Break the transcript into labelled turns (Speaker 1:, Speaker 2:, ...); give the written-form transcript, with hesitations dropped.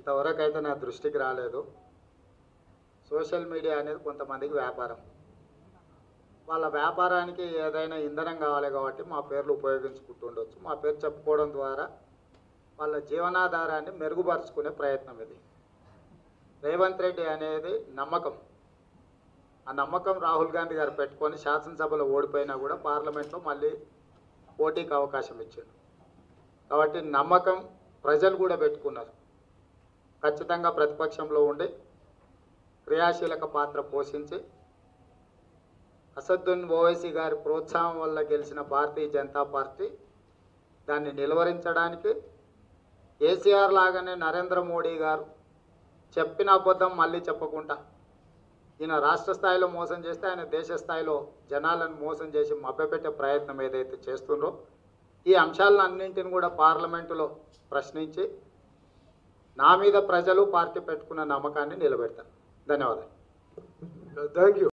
Speaker 1: ఇంతవరకు అయితే నా దృష్టికి రాలేదు. సోషల్ మీడియా అనేది కొంతమందికి వ్యాపారం. వాళ్ళ వ్యాపారానికి ఏదైనా ఇంధనం కావాలి కాబట్టి మా పేర్లు ఉపయోగించుకుంటుండొచ్చు. మా పేరు చెప్పుకోవడం ద్వారా వాళ్ళ జీవనాధారాన్ని మెరుగుపరుచుకునే ప్రయత్నం ఇది. రేవంత్ రెడ్డి అనేది నమ్మకం. ఆ నమ్మకం రాహుల్ గాంధీ గారు పెట్టుకొని శాసనసభలో ఓడిపోయినా కూడా పార్లమెంట్లో మళ్ళీ పోటీకి అవకాశం ఇచ్చాడు. కాబట్టి నమ్మకం ప్రజలు కూడా పెట్టుకున్నారు. ఖచ్చితంగా ప్రతిపక్షంలో ఉండి క్రియాశీలక పాత్ర పోషించి అసదుద్దీన్ ఓవైసీ గారి ప్రోత్సాహం వల్ల గెలిచిన భారతీయ జనతా పార్టీ దాన్ని నిలువరించడానికి కేసీఆర్ లాగానే నరేంద్ర మోడీ గారు చెప్పిన అబద్ధం మళ్ళీ చెప్పకుండా ఈయన రాష్ట్ర స్థాయిలో మోసం చేస్తే ఆయన దేశ స్థాయిలో జనాలను మోసం చేసి మభ్యపెట్టే ప్రయత్నం ఏదైతే చేస్తుండ్రో ఈ అంశాలన్నింటిని కూడా పార్లమెంటులో ప్రశ్నించి నా మీద ప్రజలు పార్టీ పెట్టుకున్న నమ్మకాన్ని నిలబెడతారు. ధన్యవాదాలు.
Speaker 2: Thank you.